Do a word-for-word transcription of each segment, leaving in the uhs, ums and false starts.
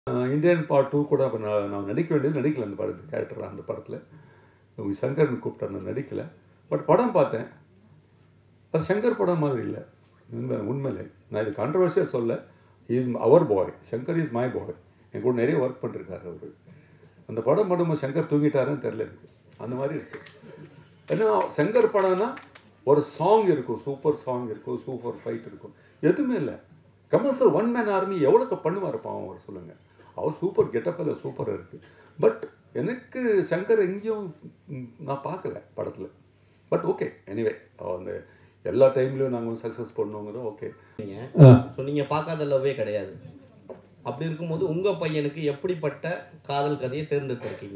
Indian part two கூட அப்போ நான் நான் நடிக்க வேண்டியது நடிக்கலை அந்த படத்து கேரக்டர் அந்த படத்தில் சங்கர்னு கூப்பிட்டு நான் நடிக்கலை. பட் படம் பார்த்தேன், அது சங்கர் படம் மாதிரி இல்லை. உண்மை உண்மையிலே நான் இது கான்ட்ரவர்சியாக சொல்ல, இஸ் அவர் boy, Shankar is my boy. என் கூட நிறைய ஒர்க் பண்ணிருக்காரு அவர். அந்த படம் பண்ணும்போது சங்கர் தூங்கிட்டாருன்னு தெரில எனக்கு, அந்த மாதிரி இருக்குது. ஏன்னா சங்கர் படம்னா ஒரு சாங் இருக்கும், சூப்பர் சாங் இருக்கும், சூப்பர் ஃபைட் இருக்கும், எதுவுமே இல்லை. Kamal sir one man army எவ்வளோக்கு பண்ணுவார் பாவம் அவர், சொல்லுங்கள். அவர் சூப்பர் கெட்டப்பில் சூப்பராக இருக்குது. பட் எனக்கு சங்கர் எங்கேயும் நான் பார்க்கல படத்தில். பட் ஓகே, எனிவே அந்த எல்லா டைம்லையும் நாங்கள் சக்ஸஸ் பண்ணுவோங்கிறோம். ஓகே, ஸோ நீங்கள் பார்க்காத லவ்வே கிடையாது. அப்படி இருக்கும்போது உங்கள் பையனுக்கு எப்படிப்பட்ட காதல் கதையை தேர்ந்தெடுத்திருக்கீங்க?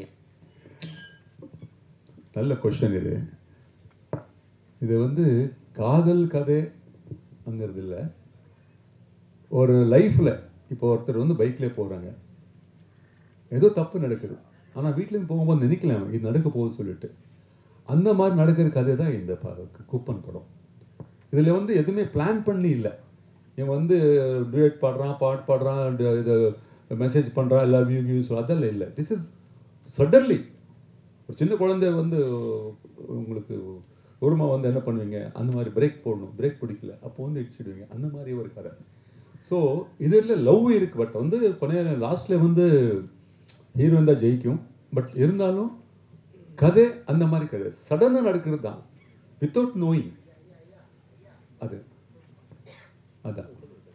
நல்ல கொஸ்டின் இது. இது வந்து காதல் கதைங்கிறது இல்லை, ஒரு லைஃப்பில் இப்போ ஒருத்தர் வந்து பைக்லேயே போகிறாங்க, ஏதோ தப்பு நடக்குது, ஆனால் வீட்டிலேருந்து போகும்போது நினைக்கலாம் இது நடக்க போகுது சொல்லிட்டு, அந்த மாதிரி நடக்கிற கதை தான் இந்த கூப்பன் படம். இதில் வந்து எதுவுமே பிளான் பண்ணி இல்லை. இவன் வந்து டுயட் பாடுறான், பாட்டு பாடுறான், இதை மெசேஜ் பண்ணுறான், லவ் யூ யூஸ், அதெல்லாம் இல்லை. This is suddenly. ஒரு சின்ன குழந்தை வந்து உங்களுக்கு ஒருமா வந்து என்ன பண்ணுவீங்க, அந்த மாதிரி பிரேக் போடணும், பிரேக் பிடிக்கல அப்போ வந்து இடிச்சிடுவீங்க, அந்த மாதிரி ஒரு கதை. ஸோ இதில் லவ் இருக்குது. பட் வந்து கொனைய லாஸ்ட்டில் வந்து ஹீரோயின் தான் ஜெயிக்கும். பட் இருந்தாலும் கதை அந்த மாதிரி கதை சடனாக நடக்கிறது தான், வித்தவுட் நோயிங். அது அதான்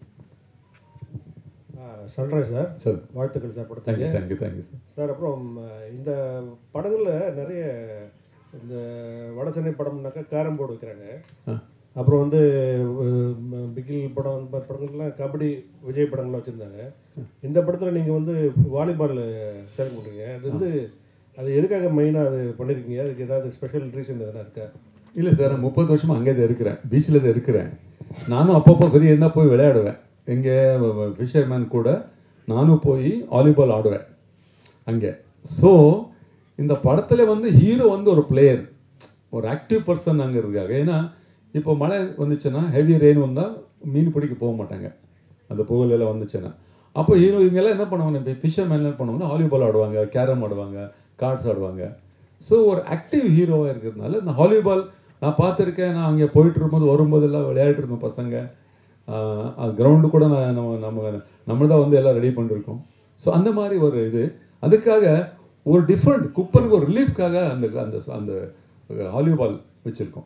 சொல்கிறேன் சார். சார் வாழ்த்துக்கள் சார் படத்துக்கு. Thank you thank you thank you sir. Sir அப்புறம் இந்த படங்களில் நிறைய இந்த வட சென்னை படம்னாக்கா கேரம் போர்டு வைக்கிறாங்க. அப்புறம் வந்து பிகில் படம் படங்கள்லாம் கபடி விஜய் படங்கள்லாம் வச்சுருந்தாங்க. இந்த படத்தில் நீங்கள் வந்து வாலிபால் செலக்ட் பண்ணுறீங்க. அது வந்து அது எதுக்காக மெயினாக அது பண்ணியிருக்கீங்க? அதுக்கு ஏதாவது ஸ்பெஷல் ரீசன் எதனா இருக்கா? இல்லை சார், நான் முப்பது வருஷமாக அங்கே தான் இருக்கிறேன், பீச்சில் தான் இருக்கிறேன். நானும் அப்பப்போ பெரிய இருந்தால் போய் விளையாடுவேன். எங்கே ஃபிஷர்மேன் கூட நானும் போய் வாலிபால் ஆடுவேன் அங்கே. ஸோ இந்த படத்தில் வந்து ஹீரோ வந்து ஒரு பிளேயர், ஒரு ஆக்டிவ் பர்சன் அங்கே இருக்காங்க. ஏன்னா இப்போ மழை வந்துச்சுன்னா, ஹெவி ரெயின் வந்தால் மீன் பிடிக்க போக மாட்டாங்க அந்த புகழெல்லாம் வந்துச்சுன்னா. அப்போ ஹீரோ இவங்கெல்லாம் என்ன பண்ணுவாங்க, இப்போ ஃபிஷர்மேன் என்ன பண்ணுவாங்கன்னா வாலிபால் ஆடுவாங்க, கேரம் ஆடுவாங்க, கார்ட்ஸ் ஆடுவாங்க. ஸோ ஒரு ஆக்டிவ் ஹீரோவாக இருக்கிறதுனால இந்த வாலிபால் நான் பார்த்துருக்கேன். நான் அங்கே போயிட்டு இருக்கும்போது வரும்போதெல்லாம் விளையாடிட்டு இருந்தோம் பசங்க. கிரவுண்டு கூட நான் நம்ம நம்ம நம்ம தான் வந்து எல்லாம் ரெடி பண்ணிருக்கோம். ஸோ அந்த மாதிரி ஒரு இது, அதுக்காக ஒரு டிஃப்ரெண்ட் குப்பனுக்கு ஒரு ரிலீஃப்காக அந்த அந்த அந்த வாலிபால் வச்சுருக்கோம்.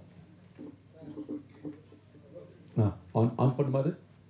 ஆ ஆன் ஆன் பண்ணுமாது.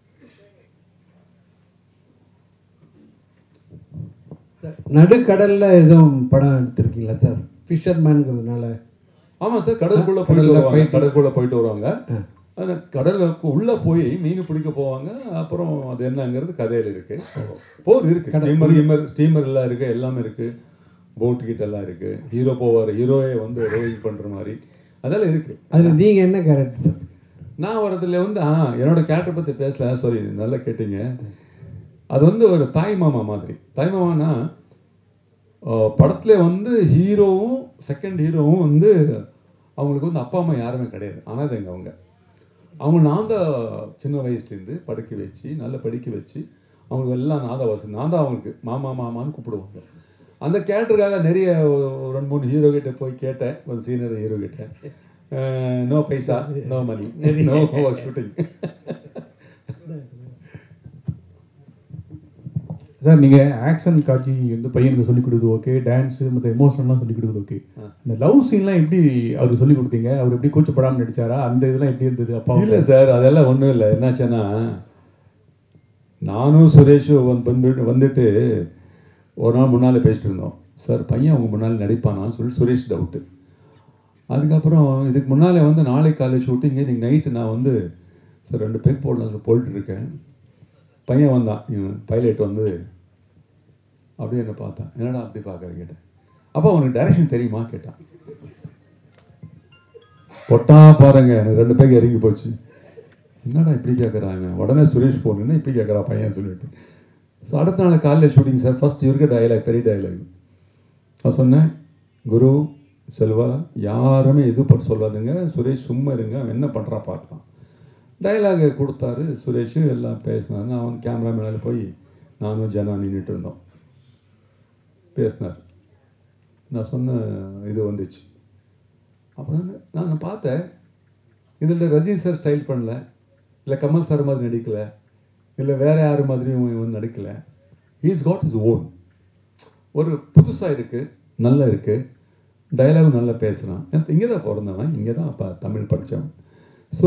நடுக்கடலில் எதுவும் படம் எடுத்திருக்கீங்களா சார்? ஃபிஷர்மேனுங்கிறதுனால. ஆமாம் சார், கடலுக்குள்ளே போயிட்டு கடலுக்குள்ளே போயிட்டு வருவாங்க. அந்த கடலுக்கு உள்ளே போய் மீன் பிடிக்க போவாங்க. அப்புறம் அது என்னங்கிறது கதையில் இருக்குது. போர் இருக்குது, ஸ்டீமர் கிமர் ஸ்டீமர் எல்லாம் இருக்குது, எல்லாமே இருக்குது, போட்டு கிட்ட எல்லாம் இருக்குது. ஹீரோ போவார், ஹீரோயே வந்து ரோயிங் பண்ணுற மாதிரி அதெல்லாம் இருக்குது. அதில் நீங்கள் என்ன கேரக்டர் சார்? நான் வரதுல வந்து ஆ என்னோட கேரக்டர் பற்றி பேசல, சாரி நல்லா கேட்டீங்க. அது வந்து ஒரு தாய் மாமா மாதிரி. தாய் மாமானா படத்தில் வந்து ஹீரோவும் செகண்ட் ஹீரோவும் வந்து அவங்களுக்கு வந்து அப்பா அம்மா யாருமே கிடையாது, அனாதைங்க அவங்க. அவங்க நான் தான் சின்ன வயசுலேருந்து படிக்க வச்சு நல்லா படிக்க வச்சு அவங்களுக்கு எல்லாம் நான் தான் வசதி, நான் தான் அவங்களுக்கு மாமா மாமான்னு கூப்பிடுவாங்க. அந்த கேரக்டருக்காக நிறைய ரெண்டு மூணு ஹீரோ கிட்ட போய் கேட்டேன், ஒரு சீனியர் ஹீரோ கிட்ட. No paisa, no money, no shooting. Sir நீங்கள் ஆக்ஷன் காட்சி வந்து பையனுக்கு சொல்லிக் கொடுக்குது ஓகே, டான்ஸு மற்ற எமோஷனல்லாம் சொல்லிக் கொடுக்குது ஓகே. இந்த லவ் சீன்லாம் எப்படி அவருக்கு சொல்லிக் கொடுத்தீங்க? அவர் எப்படி கூச்சப்படாமல் நடிச்சாரா? அந்த இதெல்லாம் எப்படி இருந்தது அப்பா? இல்லை சார், அதெல்லாம் ஒன்றும் இல்லை. என்னாச்சுன்னா நானும் சுரேஷும் வந்து வந்துட்டு ஒரு நாள் முன்னால் பேசிட்டு இருந்தோம். சார் பையன் அவங்க முன்னால் நடிப்பானான்னு சொல்லி சுரேஷ் டவுட்டு. அதுக்கப்புறம் இதுக்கு முன்னால் வந்து நாளை காலை ஷூட்டிங்கு, இன்னைக்கு நைட்டு நான் வந்து சார் ரெண்டு பேர் போடலாம் போயிட்டுருக்கேன். பையன் வந்தான், பைலட் வந்து அப்படியே என்ன பார்த்தான், என்னடா அப்படி பார்க்குறேன் கேட்டேன். அப்போ அவனுக்கு டைரக்ஷன் தெரியுமா கேட்டான். பொட்டா பாருங்க, எனக்கு ரெண்டு பேருக்கு இறங்கி போச்சு. என்னடா இப்படி கேட்குறாங்க, உடனே சுரேஷ் போகணுன்னா இப்படி கேட்குறா பையன் சொல்லிட்டு. ஸோ அடுத்த நாள் காலையில் ஷூட்டிங் சார். ஃபர்ஸ்ட் இருக்க டைலாக், பெரிய டைலாக். நான் சொன்னேன், குரு செல்வா யாருமே இது பட்டு சொல்லாதுங்க, சுரேஷ் சும்மா இருங்க, அவன் என்ன பண்ணுறா பார்க்கலாம். டைலாகை கொடுத்தாரு சுரேஷ், எல்லாம் பேசினாரு. நான் வந்து கேமராமேனில் போய் நானும் ஜனா நின்றுட்டு இருந்தோம். பேசினார். நான் சொன்ன இது வந்துச்சு. அப்புறம் நான் பார்த்தேன், இதில் ரஜினி சார் ஸ்டைல் பண்ணல, இல்லை கமல் சார் மாதிரி நடிக்கலை, இல்லை வேறு யார் மாதிரியும் இவன் நடிக்கலை. He's got his own. ஒரு புதுசாக இருக்குது, நல்லா இருக்குது, டைலாகும் நல்லா பேசுகிறான். இங்கே தான் பிறந்தவன், இங்கே தான் அப்போ தமிழ் படித்தவன். ஸோ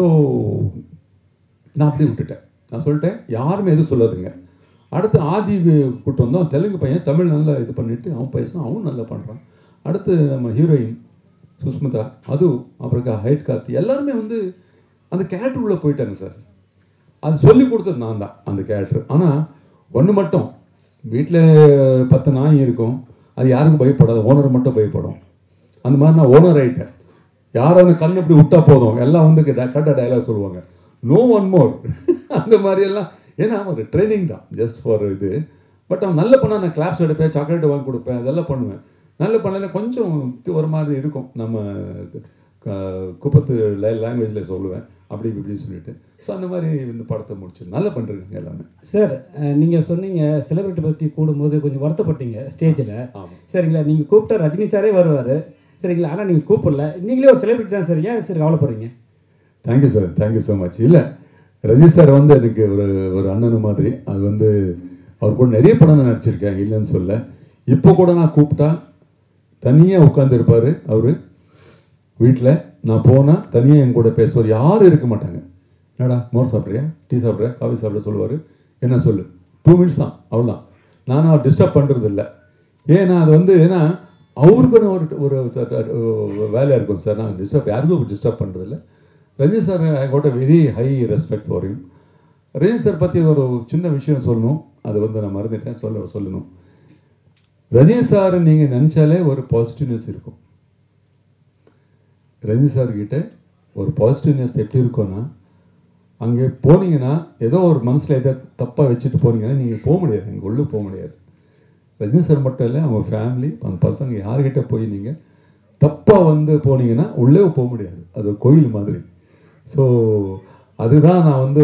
நான் அப்படியே விட்டுட்டேன். நான் சொல்லிட்டேன், யாருமே எதுவும் சொல்லாதுங்க. அடுத்து ஆதி கூட்டு வந்தோம், தெலுங்கு பையன், தமிழ் நல்லா இது பண்ணிவிட்டு அவன் பேசினான், அவன் நல்லா பண்ணுறான். அடுத்து நம்ம ஹீரோயின் சுஸ்மிதா, அது அப்புறம் ஹைட் கார்த்தி, எல்லாருமே வந்து அந்த கேரக்டர் உள்ளே போயிட்டாங்க சார். அது சொல்லி கொடுத்தது நான் தான் அந்த கேரக்டர். ஆனால் ஒன்று மட்டும், வீட்டில் பத்து நாய் இருக்கும், அது யாருக்கும் பயப்படாது, ஓனர் மட்டும் பயப்படும். அந்த மாதிரி நான் ஓனர் ஆகிட்டேன். யாரும் அந்த கண் இப்படி விட்டா போதும், எல்லாம் வந்து கரெக்டாக டைலாக் சொல்லுவாங்க, நோ ஒன் மோர் அந்த மாதிரியெல்லாம். ஏன்னா ஒரு ட்ரைனிங் தான், ஜஸ்ட் ஃபார் இது. பட் அவன் நல்ல பண்ணால் நான் கிளாப்ஸ் எடுப்பேன், சாக்லேட் வாங்கி கொடுப்பேன், அதெல்லாம் பண்ணுவேன். நல்ல பண்ணல கொஞ்சம் ஒரு மாதிரி இருக்கும், நம்ம குப்பத்து லாங்குவேஜில் சொல்லுவேன், அப்படி இப்படின்னு சொல்லிட்டு. ஸோ அந்த மாதிரி இந்த படத்தை முடிச்சு நல்லா பண்ணுறீங்க எல்லாமே. சார், நீங்கள் சொன்னீங்க செலிபிரிட்டி பற்றி கூடும்போது கொஞ்சம் வருத்தப்பட்டீங்க ஸ்டேஜில். ஆமாம் சரிங்களா, நீங்கள் கூப்பிட்டா ரஜினி சாரே வருவார், சரிங்களா, ஆனால் நீங்கள் கூப்பிடல. நீங்களே ஒரு செலிபிரிட்டி தான் சார், ஏன் சரி கவலைப்படுறீங்க? Thank you sir, thank you so much. இல்லை, ரஜினி சார் வந்து எனக்கு ஒரு ஒரு அண்ணன் மாதிரி. அது வந்து அவர் கூட நிறைய படம் நான் நடிச்சிருக்கேன், இல்லைன்னு சொல்ல. இப்போ கூட நான் கூப்பிட்டா தனியாக உட்காந்துருப்பார் அவர் வீட்டில். நான் போனால் தனியாக என் கூட பேசுவார், யாரும் இருக்க மாட்டாங்க. என்னடா மோர் சாப்பிட்றியா, டீ சாப்பிட்றியா, காஃபி சாப்பிட சொல்லுவார். என்ன சொல்லு, டூ மினிட்ஸ் தான், அவ்வளோதான். நானும் அவர் டிஸ்டர்ப் பண்ணுறது இல்லை. ஏன்னா அது வந்து ஏன்னா அவருக்குன்னு ஒரு ஒரு வேலையாக இருக்கும் சார். நான் டிஸ்டர்ப் யாருக்கும் டிஸ்டர்ப் பண்ணுறதில்ல. Rajini sir I got a very high respect for you. Rajini sir பற்றி ஒரு சின்ன விஷயம் சொல்லணும், அது வந்து நான் மறந்துட்டேன், சொல்ல சொல்லணும். ரஜினி சார் நீங்கள் நினச்சாலே ஒரு பாசிட்டிவ்னஸ் இருக்கும். ரஜினி சார் கிட்ட ஒரு பாசிட்டிவ்னஸ் எப்படி இருக்கும்னா, அங்கே போனீங்கன்னா ஏதோ ஒரு மனசில் எதோ தப்பாக வச்சுட்டு போனீங்கன்னா நீங்கள் போக முடியாது, நீங்கள் உள்ளே போக முடியாது. ரஜினி சார் மட்டும் இல்லை, அவங்க ஃபேமிலி, அந்த பசங்க யார்கிட்ட போய் நீங்கள் தப்பாக வந்து போனீங்கன்னா உள்ளே போக முடியாது. அது ஒரு கோயில் மாதிரி. ஸோ அதுதான் நான் வந்து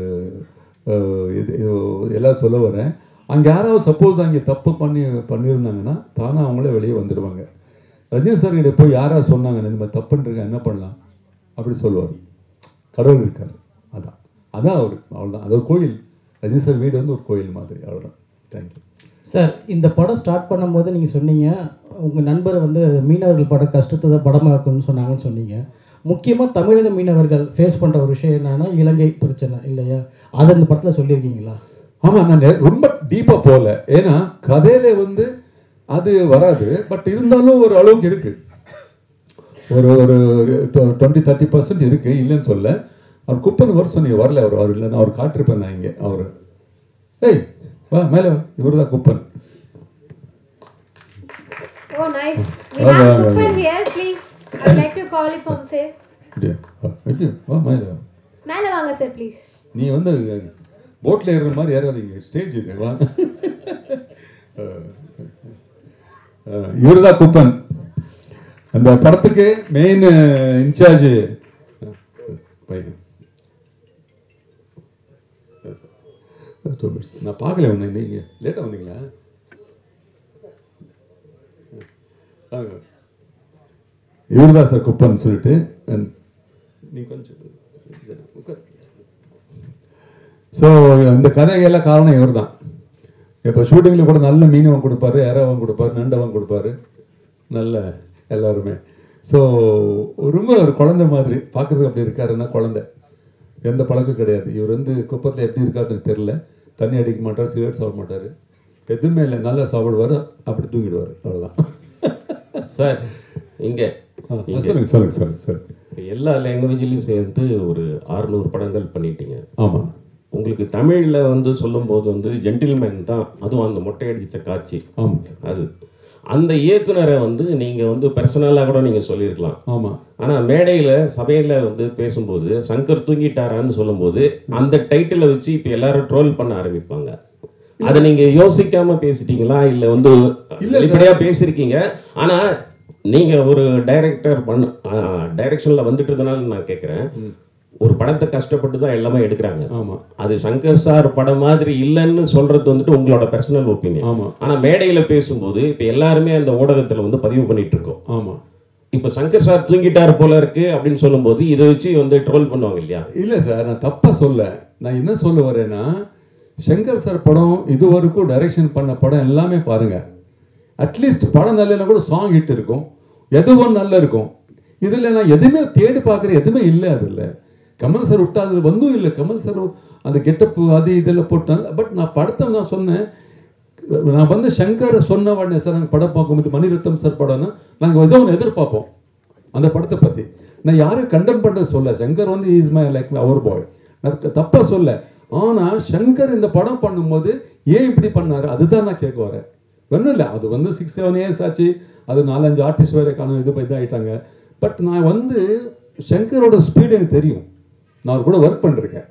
எல்லாம் சொல்ல வரேன். அங்கே யாராவது சப்போஸ் அங்கே தப்பு பண்ணி பண்ணியிருந்தாங்கன்னா தானே அவங்களே வெளியே வந்துடுவாங்க. ரஜினி சார் கிட்ட போய் யாராவது சொன்னாங்க இந்த தப்புன்றீங்க என்ன பண்ணலாம் அப்படி சொல்லுவார். கடவுள் இருக்கார், அதான் அதான் அவர், அவ்வளோதான். அது ஒரு கோயில். ரஜினி சார் வீடு வந்து ஒரு கோயில் மாதிரி, அவ்வளோதான். Thank you sir. இந்த படம் ஸ்டார்ட் பண்ணும்போது நீங்கள் சொன்னீங்க உங்கள் நண்பர் வந்து மீனவர்கள் படம் கஷ்டத்தை தான் படமாக்குன்னு சொன்னாங்கன்னு சொன்னீங்க. முக்கியமாக தமிழக மீனவர்கள் ஃபேஸ் பண்ணுற ஒரு விஷயம் என்னன்னா இலங்கை பிரச்சனை இல்லையா, அதை இந்த படத்தில் சொல்லியிருக்கீங்களா? ஆமாம், நான் ரொம்ப டீப்பாக போகல, ஏன்னா கதையில வந்து அது வராது. பட் இருந்தாலும் ஒரு அளவுக்கு இருக்கு, ஒரு ஒரு டுவெண்ட்டி தேர்ட்டி பர்சன்ட் இருக்கு, இல்லைன்னு சொல்ல. அவர் குப்பன் வருஷம் நீங்க வரல, அவர் அவர் இல்லைன்னா அவர் காட்டிருப்பேன் நான் இங்கே. அவர் ஏய் வா மேலே, இவர் தான் Kuppan. Oh, nice. We have Kupan here, please. I'd like to call you from sir. வா மேலே மேலே வாங்க சார் ப்ளீஸ். நீ வந்து போட்டில் ஏறுற மாதிரி ஏறாதீங்க, ஸ்டேஜ் இது. வா, இவர் தான் குப்பன். அந்த படத்துக்கு மெயின் இன்சார்ஜ் பையன். நான் பார்க்கல ஒன்று, நீங்க லேட்டாக வந்தீங்களா? இவர் தான் சார் குப்பன் சொல்லிட்டு. நீ கொஞ்சம் ஸோ இந்த கதைகள்லாம் காரணம் இவர் தான். இப்போ ஷூட்டிங்கில் கூட நல்ல மீனவன் கொடுப்பாரு, இறவன் கொடுப்பாரு, நண்டவன் கொடுப்பாரு, நல்ல எல்லாருமே. ஸோ ரொம்ப ஒரு குழந்தை மாதிரி பார்க்குறதுக்கு அப்படி இருக்காருன்னா குழந்தை, எந்த பழக்கம் கிடையாது. இவர் வந்து குப்பத்தில் எப்படி இருக்காருன்னு தெரில. தண்ணி அடிக்க மாட்டார், சிகரெட் சாப்பிட மாட்டார், எதுவுமே இல்லை, நல்லா சாப்பிடுவார், அப்படி தூங்கிடுவார், அவ்வளோதான். சார் இங்கே சொல்லுங்க சொல்லுங்க சார் சார் எல்லா லாங்குவேஜ்லையும் சேர்ந்து ஒரு அறுநூறு படங்கள் பண்ணிட்டீங்க. ஆமாம். உங்களுக்கு தமிழில் வந்து சொல்லும்போது வந்து ஜென்டில்மேன் தான், அதுவும் அந்த மொட்டை அடித்த காட்சி. ஆமாம். அது அந்த இயக்குனரை வந்து நீங்கள் வந்து பர்சனலாக கூட நீங்கள் சொல்லியிருக்கலாம். ஆமாம். ஆனால் மேடையில் சபையில் வந்து பேசும்போது சங்கர் தூங்கிட்டாரான்னு சொல்லும்போது அந்த டைட்டிலை வச்சு இப்போ எல்லாரும் ட்ரோல் பண்ண ஆரம்பிப்பாங்க. அதை நீங்கள் யோசிக்காமல் பேசிட்டீங்களா, இல்லை வந்து வெளிப்படையாக பேசியிருக்கீங்க? ஆனால் நீங்கள் ஒரு டைரக்டர் பண்ண டைரக்ஷனில் வந்துட்டதுனால நான் கேட்குறேன், ஒரு படத்தை கஷ்டப்பட்டு தான் எல்லாமே எடுக்கிறாங்க. ஆமா, அது சங்கர் சார் படம் மாதிரி இல்லைன்னு சொல்றது வந்துட்டு உங்களோட பர்சனல் ஒப்பீனியன். ஆமா. ஆனா மேடையில பேசும்போது இப்ப எல்லாருமே அந்த ஊடகத்துல வந்து பதிவு பண்ணிட்டு இருக்கோம். ஆமா. இப்ப சங்கர் சார் தூங்கிட்டார் போல இருக்கு அப்படின்னு சொல்லும்போது இதை வச்சு வந்து ட்ரோல் பண்ணுவாங்க இல்லையா? இல்ல சார், நான் தப்பா சொல்ல. நான் என்ன சொல்ல வரேன்னா, சங்கர் சார் படம் இது வரைக்கும் டைரக்ஷன் பண்ண படம் எல்லாமே பாருங்க, அட்லீஸ்ட் படம் நல்ல கூட சாங் ஹிட் இருக்கும், எதுவும் நல்லா இருக்கும். இதுல நான் எதுவுமே தேடி பார்க்குறேன், எதுவுமே இல்லை. அதில் கமல் சார் விட்டா அது வந்தும் இல்லை. கமல் சார் அந்த கெட்டப்பு அது இதெல்லாம் போட்டாங்க. பட் நான் படத்தை நான் சொன்னேன், நான் வந்து சங்கர் சொன்ன உடனே சார் நாங்கள் படம் பார்க்கும்போது மணிரத்னம் சார் படம்னா நாங்கள் ஏதோ ஒன்று எதிர்பார்ப்போம் அந்த படத்தை பற்றி. நான் யாரும் கண்டம் பண்ணுறது சொல்ல, சங்கர் வந்து இஸ் மை லைக் அவர் பாய், நான் தப்பாக சொல்ல. ஆனால் சங்கர் இந்த படம் பண்ணும்போது ஏன் இப்படி பண்ணாரு அதுதான் நான் கேட்க வரேன். ஒன்றும் இல்லை, அது வந்து சிக்ஸ் செவன் இயர்ஸ் ஆச்சு, அது நாலஞ்சு ஆர்டிஸ்ட் வேறு காணும், இது இதாகிட்டாங்க. பட் நான் வந்து சங்கரோட ஸ்பீடு எனக்கு தெரியும், நான் அவர் கூட ஒர்க் பண்ணிருக்கேன்.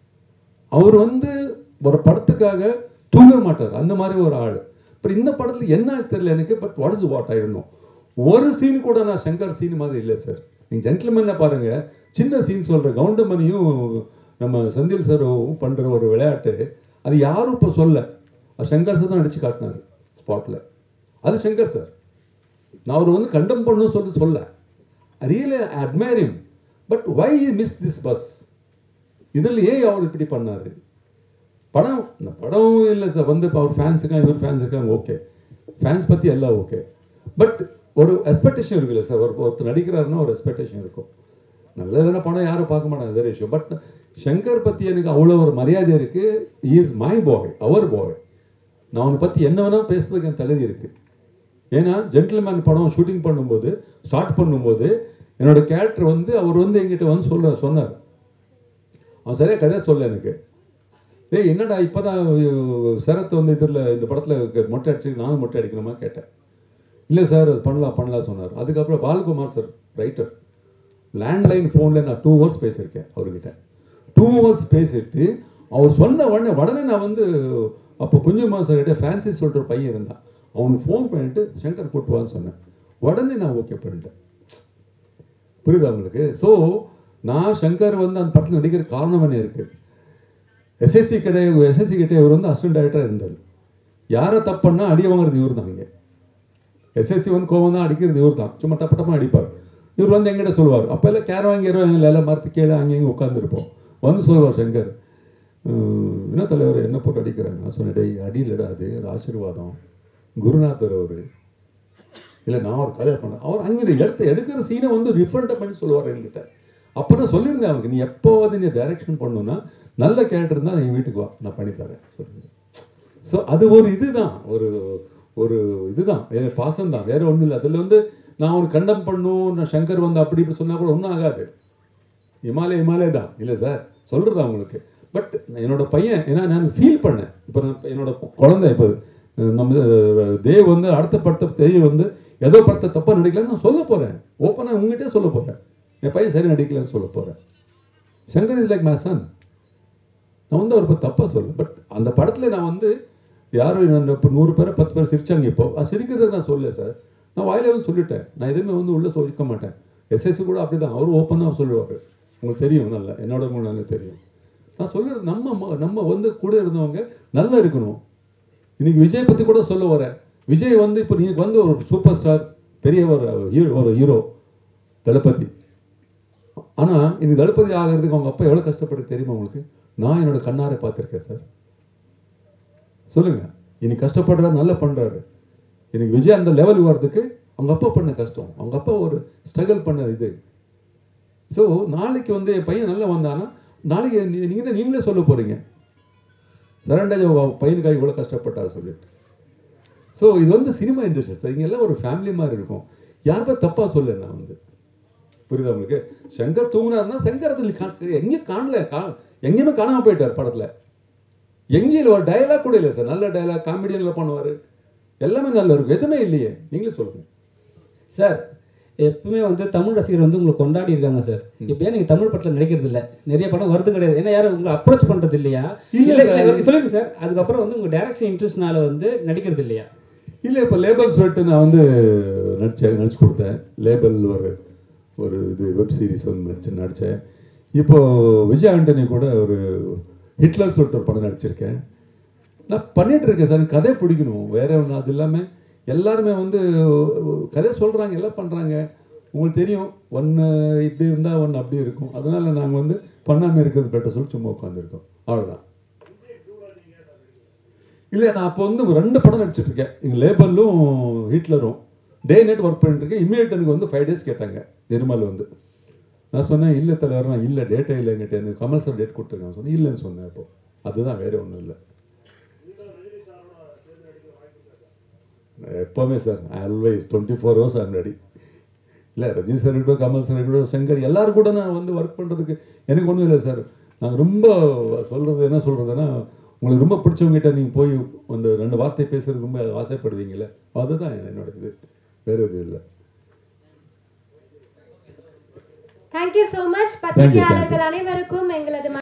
அவர் வந்து ஒரு படத்துக்காக தூங்க மாட்டார், அந்த மாதிரி ஒரு ஆள். பட் இந்த படத்தில் என்ன தெரியல எனக்கு. பட் வாட் இஸ் வாட் ஆயிடணும், ஒரு சீன் கூட நான் சங்கர் சீன் மாதிரி இல்லை சார். நீங்கள் ஜென்டில்மேனை பாருங்க, சின்ன சீன் சொல்கிற கவுண்டமணியும் நம்ம செந்தில் சாரும் பண்ணுற ஒரு விளையாட்டு, அது யாரும் இப்போ சொல்ல, அது சங்கர் சார் தான் நடிச்சு காட்டினாரு ஸ்பாட்டில். அது சங்கர் சார். நான் அவர் வந்து கண்டம் பண்ணணும்னு சொல்லி சொல்ல, really admire him. But why you miss this bus, இதில் ஏன் அவர் இப்படி பண்ணாரு? படம் இந்த படம் இல்லை சார், வந்து இப்போ அவர் ஃபேன்ஸ் இருக்காங்க, இவர் ஃபேன்ஸ் இருக்காங்க, ஓகே, ஃபேன்ஸ் பற்றி எல்லாம் ஓகே. பட் ஒரு எக்ஸ்பெக்டேஷன் இருக்குல்ல சார், ஒரு ஒருத்தர் நடிக்கிறாருன்னா ஒரு எக்ஸ்பெக்டேஷன் இருக்கும். நல்லதான படம் யாரும் பார்க்க மாட்டாங்க, வேறு விஷயம். பட் சங்கர் பற்றி எனக்கு அவ்வளோ ஒரு மரியாதை இருக்குது. ஹி இஸ் மை பாய், அவர் பாய். நான் அவனை பற்றி என்ன வேணால் பேசுறதுக்கு என் தகுதி இருக்குது. ஏன்னா ஜென்டில்மேன் படம் ஷூட்டிங் பண்ணும்போது, ஸ்டார்ட் பண்ணும்போது என்னோட கேரக்டர் வந்து அவர் வந்து எங்கிட்ட வந்து சொல்ல சொன்னார். அவன் சரியாக கதையை சொல்ல எனக்கு, ஏய் என்னடா இப்போ தான் சரத் வந்து இதில் இந்த படத்தில் மொட்டை அடிச்சு நானும் மொட்டை அடிக்கணுமா கேட்டேன். இல்லை சார் அது பண்ணலாம் பண்ணலாம் சொன்னார். அதுக்கப்புறம் பாலகுமார் சார் ரைட்டர், லேண்ட்லைன் ஃபோனில் நான் டூ ஹவர்ஸ் பேசியிருக்கேன் அவர்கிட்ட. டூ ஹவர்ஸ் பேசிட்டு அவர் சொன்ன உடனே உடனே நான் வந்து அப்போ குஞ்சுமா சார்கிட்ட ஃபேன்சி சொல்கிற ஒரு பையன் இருந்தான், அவனுக்கு ஃபோன் பண்ணிட்டு சங்கர் கூட்டுவான்னு சொன்னேன். உடனே நான் ஓகே பண்ணிட்டேன். புரியுதா உங்களுக்கு? ஸோ நான் சங்கர் வந்து அந்த படத்தில் நடிக்கிற காரணம் என்ன இருக்குது. எஸ்எஸ்சி கிட்ட எஸ்எஸ்சி கிட்ட இவர் வந்து அசிஸ்டன்ட் டைரக்டராக இருந்தார். யாரை தப்புன்னா அடி வாங்குறது இவர் தான். இங்கே எஸ்எஸ்சி வந்து கோவம் தான், அடிக்கிறது இவர் தான், சும்மா டப்பு டப்பாக அடிப்பார். இவர் வந்து எங்கிட்ட சொல்லுவார், அப்போ எல்லாம் கேர வாங்கிடுவோம், எங்களை எல்லாம் மரத்து கீழே அங்கே இங்கே உட்காந்துருப்போம். வந்து சொல்லுவார் சங்கர், என்ன தலைவர் என்ன போட்டு அடிக்கிறாங்க. நான் சொன்னேன், டேய் அடியிலடா, அது ஆசீர்வாதம், குருநாதர் அவர் இல்லை, நான் ஒரு கல்யாணம் பண்ணேன். அவர் அங்கே எடுத்து எடுக்கிற சீனை வந்து ரிஃபண்டாக பண்ணி சொல்லுவார் என்கிட்ட. அப்போ நான் சொல்லியிருந்தேன் அவனுக்கு, நீ எப்போவாது நீ டைரக்ஷன் பண்ணணுன்னா நல்ல கேரக்டர் இருந்தால் நீ வீட்டுக்கு வா, நான் பண்ணித்தரேன் சொல்லுங்கள். ஸோ அது ஒரு இதுதான், ஒரு ஒரு இதுதான், வேறு பாசம் தான், வேறு ஒன்றும் இல்லை. அதில் வந்து நான் ஒரு கண்டம் பண்ணும், நான் சங்கர் வந்து அப்படி இப்படி சொன்னால் கூட ஒன்றும் ஆகாது. இமாலய இமாலய தான் இல்லை சார் சொல்கிறது அவங்களுக்கு. பட் என்னோட பையன், ஏன்னா நான் ஃபீல் பண்ணேன். இப்போ நான் என்னோட குழந்தை, இப்போ நம்ம தேவ் வந்து அடுத்த படத்தை தேவ் வந்து ஏதோ படத்தை தப்பாக நடிக்கலன்னு நான் சொல்ல போகிறேன், ஓப்பனாக உங்ககிட்டே சொல்ல போகிறேன். என் பையன் சரி நடிக்கலன்னு சொல்ல போகிறேன். Shankar is like my son. நான் வந்து அவர் இப்போ தப்பாக சொல்ல. பட் அந்த படத்தில் நான் வந்து யாரும் இப்போ நூறு பேரை பத்து பேர் சிரிச்சாங்க. இப்போ அது சிரிக்கிறத நான் சொல்லலை சார், நான் வாயில வந்து சொல்லிட்டேன். நான் எதுவுமே வந்து உள்ளே சொல்லிக்க மாட்டேன். எஸ்எஸ்சி கூட அப்படி தான், அவரும் ஓப்பனாக சொல்லுவார். உங்களுக்கு தெரியும், நல்லா என்னோட உங்களுக்கு நல்லா தெரியும். நான் சொல்லுறது, நம்ம நம்ம வந்து கூட இருந்தவங்க நல்லா இருக்கணும். இன்னைக்கு விஜய் பற்றி கூட சொல்ல வரேன். விஜய் வந்து இப்போ நீங்கள் வந்து ஒரு சூப்பர் ஸ்டார், பெரிய ஒரு ஹீரோ, ஒரு ஹீரோ தளபதி. ஆனால் இன்னைக்கு தளபதி ஆகிறதுக்கு அவங்க அப்பா எவ்வளோ கஷ்டப்பட்டு தெரியுமா உங்களுக்கு? நான் என்னோட கண்ணாரை பார்த்துருக்கேன் சார். சொல்லுங்க, இன்னைக்கு கஷ்டப்படுறாரு, நல்லா பண்ணுறாரு. எனக்கு விஜய் அந்த லெவலுக்கு வர்றதுக்கு அவங்க அப்பா பண்ண கஷ்டம், அவங்க அப்பா ஒரு ஸ்ட்ரகிள் பண்ண இது. ஸோ நாளைக்கு வந்து என் பையன் நல்லா வந்தானா, நாளைக்கு நீங்கள் நீங்களே சொல்ல போகிறீங்க, சரண்டேஜ் பையனுக்காக இவ்வளோ கஷ்டப்பட்டார் சொல்லிட்டு. ஸோ இது வந்து சினிமா இண்டஸ்ட்ரி சார், இங்கே எல்லாம் ஒரு ஃபேமிலி மாதிரி இருக்கும். யாருமே தப்பாக சொல்ல. நான் வந்து புரியுதா உங்களுக்கு? சங்கர் தூங்கினார்னா சங்கர் அதில் எங்கேயும் காணல, கா எங்கேயுமே காணாமல் போயிட்டார் படத்தில். எங்கேயும் ஒரு டயலாக் கூட இல்லை சார். நல்ல டயலாக், காமெடியனில் பண்ணுவார், எல்லாமே நல்லா இருக்கும். எதுவுமே இல்லையே, நீங்களே சொல்லுங்கள் சார். எப்பவுமே வந்து தமிழ் ரசிகர் வந்து உங்களை கொண்டாடி இருக்காங்க சார். இப்போயே நீங்கள் தமிழ் படத்தில் நடிக்கிறது இல்லை, நிறைய படம் வருது கிடையாது. ஏன்னா யாரும் உங்களை அப்ரோச் பண்ணுறது இல்லையா? இல்லை சொல்லுங்க சார். அதுக்கப்புறம் வந்து உங்கள் டைரக்ஷன் இன்ட்ரெஸ்ட்னால வந்து நடிக்கிறது இல்லையா? இல்லை, இப்போ லேபல் சொல்லிட்டு நான் வந்து நடித்தேன், நடிச்சு கொடுத்தேன். லேபல் ஒரு ஒரு இது வெப் சீரிஸ் வந்து நடிச்சு நடித்தேன். இப்போ விஜய் ஆண்டனி கூட ஒரு ஹிட்லர் சொல்லிட்டு ஒரு படம் நடிச்சிருக்கேன். நான் பண்ணிட்டு இருக்கேன் சார், கதை பிடிக்கணும், வேற ஒன்று. அது இல்லாமல் எல்லாருமே வந்து கதை சொல்கிறாங்க, எல்லாம் பண்ணுறாங்க. உங்களுக்கு தெரியும், ஒன்று இப்படி இருந்தால் ஒன்று அப்படி இருக்கும். அதனால நாங்கள் வந்து பண்ணாமல் இருக்கிறது பெட்டர் சொல்லி சும்மா உட்காந்துருக்கோம், அவ்வளோதான். இல்லை, நான் அப்போ வந்து ரெண்டு படம் நடிச்சிட்டு இருக்கேன். எங்கள் லேபலும் ஹிட்லரும் டே நைட் ஒர்க் பண்ணிட்டு இருக்கேன். இமீடியட் எனக்கு வந்து ஃபைவ் டேஸ் கேட்டாங்க நிர்மல் வந்து. நான் சொன்னேன் இல்லை தலைவர், நான் இல்லை டேட்டே இல்லை எங்கிட்ட, எனக்கு கமல் சார் டேட் கொடுத்துருக்கேன் சொன்னேன். இல்லைன்னு சொன்னேன். அப்போ அதுதான், வேற ஒன்றும் இல்லை. எப்போவுமே sir always twenty four hours I'm ready. இல்லை ரஜினி சார் கூட, கமல் சார் கூட, சங்கர் எல்லாரும் கூட நான் வந்து ஒர்க் பண்ணுறதுக்கு எனக்கு ஒன்றும் இல்லை சார். நான் ரொம்ப சொல்கிறது என்ன சொல்கிறதுன்னா, உங்களுக்கு ரொம்ப பிடிச்சவங்ககிட்ட நீங்கள் போய் அந்த ரெண்டு வார்த்தை பேசுறது ரொம்ப ஆசைப்படுவீங்களே, அதுதான் என்னோட இது, வேறு எதுவும் இல்லை. Thank you so much. பத்திரிகையாளர்கள் அனைவருக்கும் எங்களது